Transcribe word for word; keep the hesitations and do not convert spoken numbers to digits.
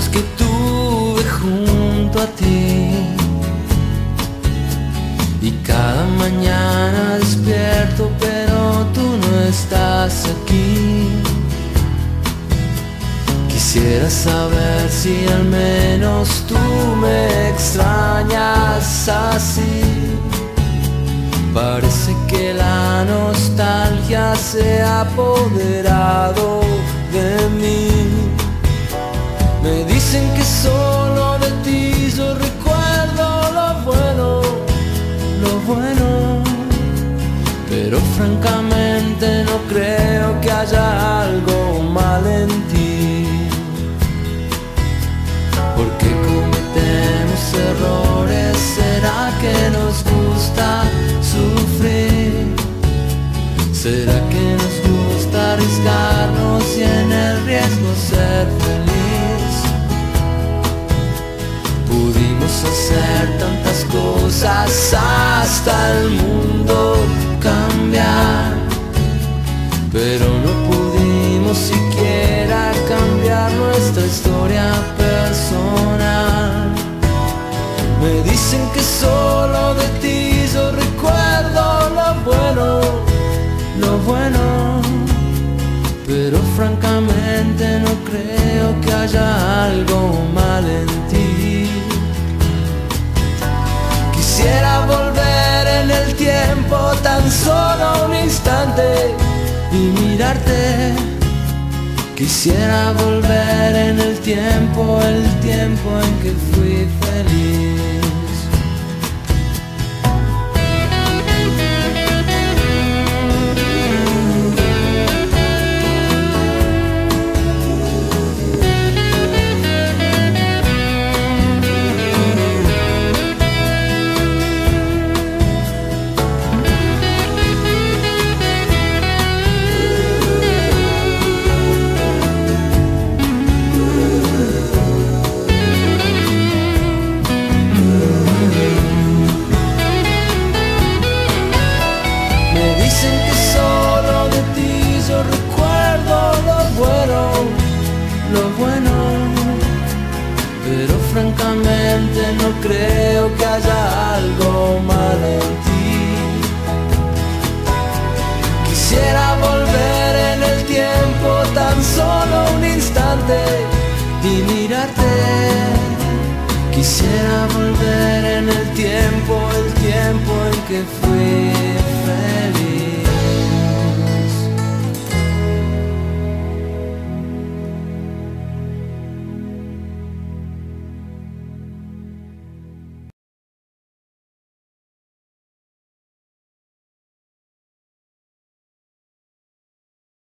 que tuve junto a ti. Y cada mañana despierto, pero tú no estás aquí. Quisiera saber si al menos tú me extrañas así. Parece que la nostalgia se ha apoderado de mí. Me dicen que solo de ti yo recuerdo lo bueno, lo bueno. Pero francamente no creo que haya algo mal en ti. Porque cometemos errores, ¿será que nos gusta sufrir? ¿Será que nos gusta arriesgarnos y en el riesgo ser feliz? Pudimos hacer tantas cosas hasta el mundo cambiar, pero no pudimos siquiera cambiar nuestra historia personal. Me dicen que solo de ti yo recuerdo lo bueno, lo bueno. Pero francamente no creo que haya algo mal en ti. Quisiera volver en el tiempo tan solo un instante y mirarte. Quisiera volver en el tiempo, el tiempo en que fui feliz. Francamente no creo que haya algo mal en ti. Quisiera volver en el tiempo tan solo un instante y mirarte. Quisiera volver en el tiempo, el tiempo en que fui feliz.